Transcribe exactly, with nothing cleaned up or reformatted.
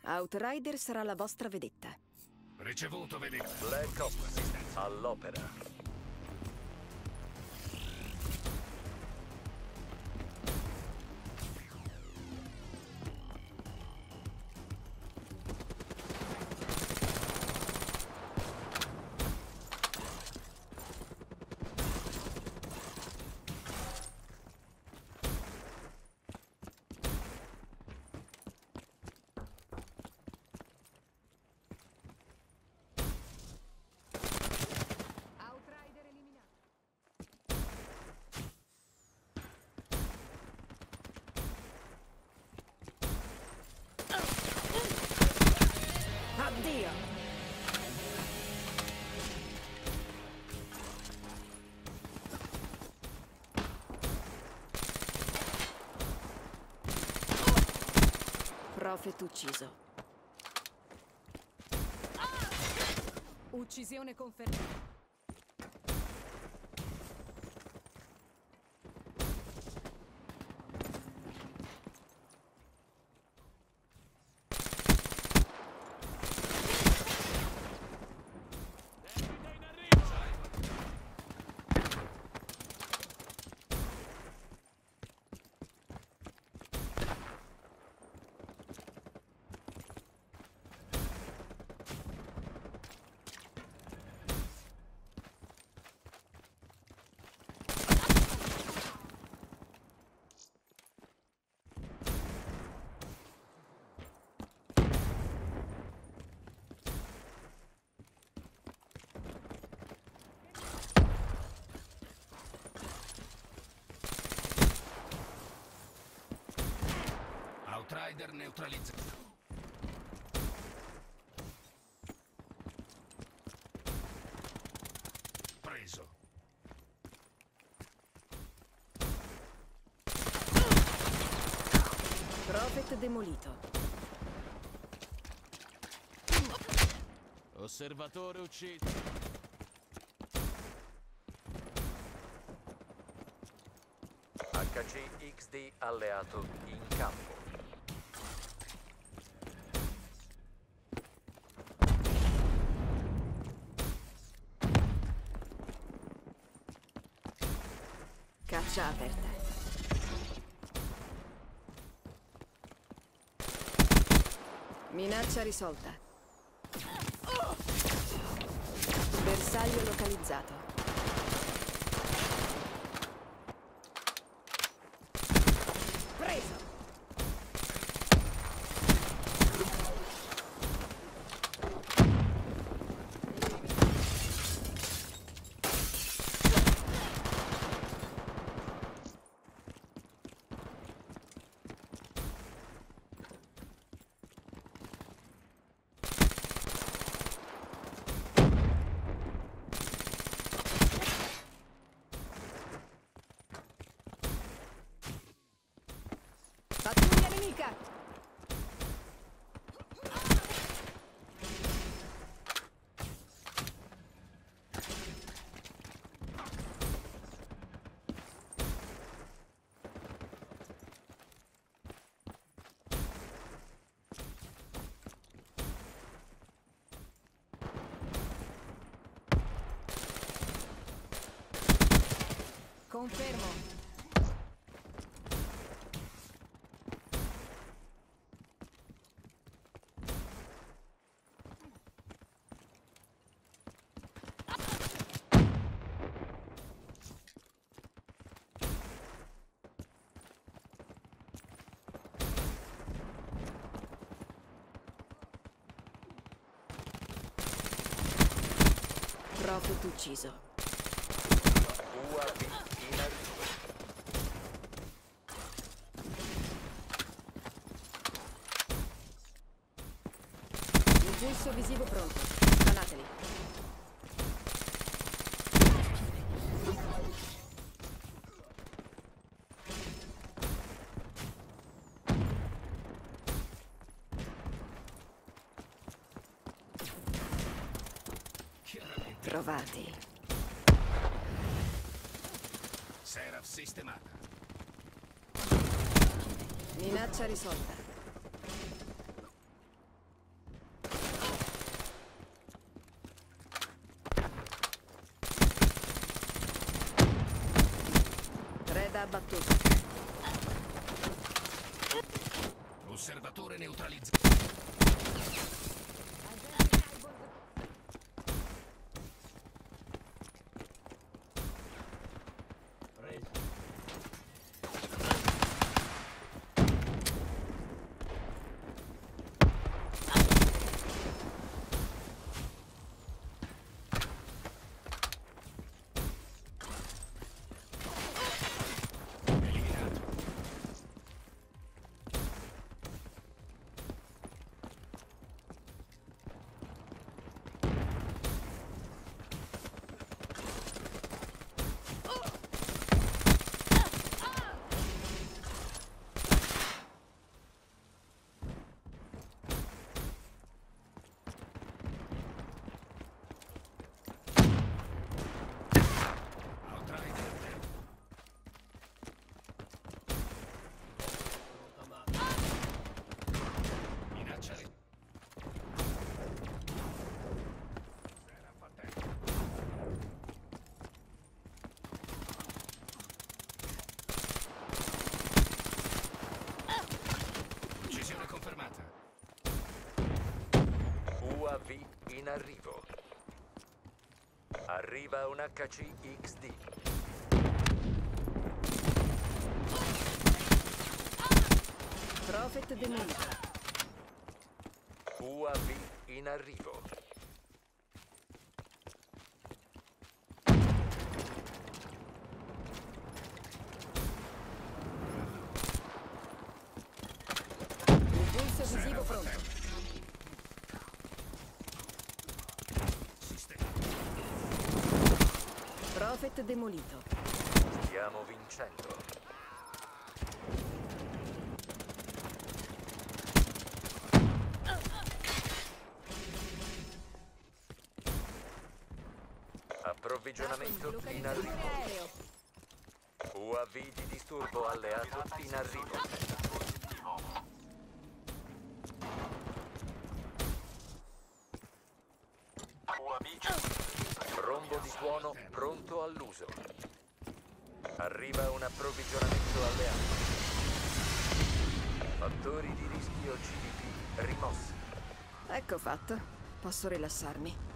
Outrider sarà la vostra vedetta. Ricevuto, vedetta. Black Ops, all'opera. Addio! Prophet ucciso. Uccisione confermata. Outrider neutralizzato. Preso. Prophet demolito. Osservatore ucciso. H C X D alleato in campo. Caccia aperta. Minaccia risolta. Bersaglio localizzato. Preso! Pattuglia nemica! Confermo. Prophet ucciso. U A V in arrivo. Impulso visivo pronto. Spanateli. Trovati. Seraph sistemata. Minaccia risolta. tutto. Osservatore neutralizzato. U A V in arrivo. Arriva un H C X D. Prophet demolito. U A V in arrivo. Impulso visivo pronto. Prophet demolito. Stiamo vincendo. Approvvigionamento in arrivo. Aereo. U A V di disturbo alleato in arrivo. Rombo di tuono pronto all'uso. Arriva un approvvigionamento alleato. Fattori di rischio C D P rimossi. Ecco fatto. Posso rilassarmi.